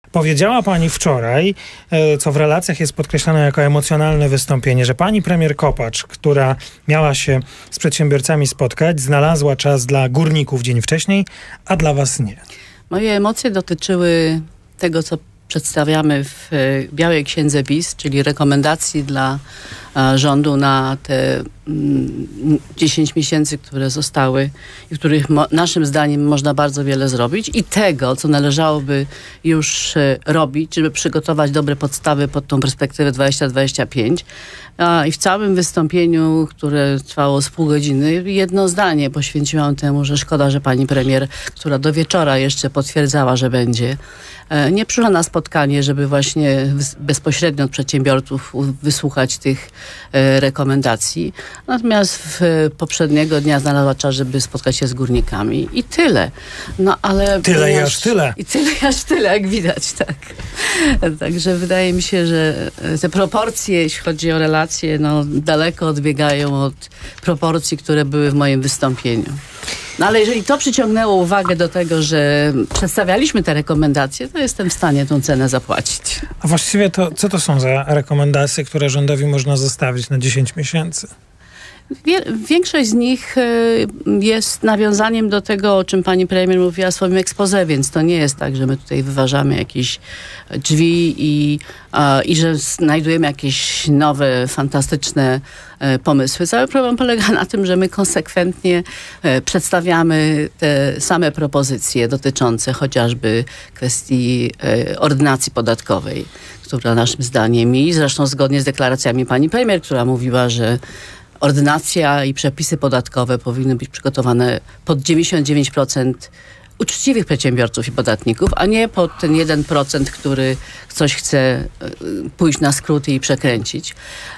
Powiedziała pani wczoraj, co w relacjach jest podkreślane jako emocjonalne wystąpienie, że pani premier Kopacz, która miała się z przedsiębiorcami spotkać, znalazła czas dla górników dzień wcześniej, a dla was nie. Moje emocje dotyczyły tego, co przedstawiamy w Białej Księdze BIS, czyli rekomendacji dla rządu na te 10 miesięcy, które zostały i w których naszym zdaniem można bardzo wiele zrobić i tego, co należałoby już robić, żeby przygotować dobre podstawy pod tą perspektywę 2025. I w całym wystąpieniu, które trwało z pół godziny, jedno zdanie poświęciłam temu, że szkoda, że pani premier, która do wieczora jeszcze potwierdzała, że będzie, nie przyszła na spotkanie, żeby właśnie bezpośrednio od przedsiębiorców wysłuchać tych rekomendacji. Natomiast poprzedniego dnia znalazła czas, żeby spotkać się z górnikami. I tyle. No ale... Tyle i aż tyle. I tyle i aż tyle, jak widać, tak. Także wydaje mi się, że te proporcje, jeśli chodzi o relacje, no daleko odbiegają od proporcji, które były w moim wystąpieniu. No ale jeżeli to przyciągnęło uwagę do tego, że przedstawialiśmy te rekomendacje, to jestem w stanie tą cenę zapłacić. A właściwie to co to są za rekomendacje, które rządowi można zostawić na 10 miesięcy? Większość z nich jest nawiązaniem do tego, o czym pani premier mówiła w swoim exposé, więc to nie jest tak, że my tutaj wyważamy jakieś drzwi i że znajdujemy jakieś nowe, fantastyczne pomysły. Cały problem polega na tym, że my konsekwentnie przedstawiamy te same propozycje dotyczące chociażby kwestii ordynacji podatkowej, która naszym zdaniem i zresztą zgodnie z deklaracjami pani premier, która mówiła, że ordynacja i przepisy podatkowe powinny być przygotowane pod 99% uczciwych przedsiębiorców i podatników, a nie pod ten 1%, który coś chce pójść na skróty i przekręcić.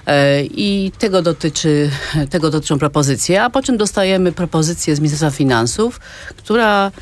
I tego dotyczą propozycje, a po czym dostajemy propozycję z Ministerstwa Finansów, która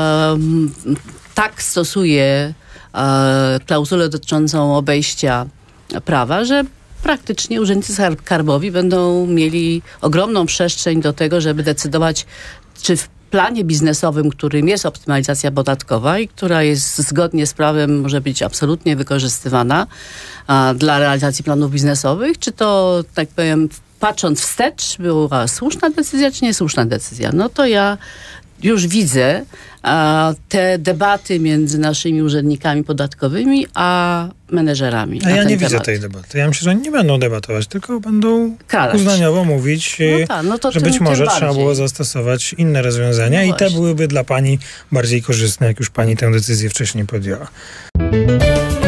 tak stosuje klauzulę dotyczącą obejścia prawa, że praktycznie urzędnicy skarbowi będą mieli ogromną przestrzeń do tego, żeby decydować, czy w planie biznesowym, którym jest optymalizacja podatkowa i która jest zgodnie z prawem, może być absolutnie wykorzystywana dla realizacji planów biznesowych, czy to, tak powiem, patrząc wstecz, była słuszna decyzja, czy niesłuszna decyzja. No to ja już widzę te debaty między naszymi urzędnikami podatkowymi a menedżerami. A ja nie widzę tej debaty. Ja myślę, że oni nie będą debatować, tylko będą uznaniowo mówić, że być może trzeba było zastosować inne rozwiązania i te byłyby dla pani bardziej korzystne, jak już pani tę decyzję wcześniej podjęła.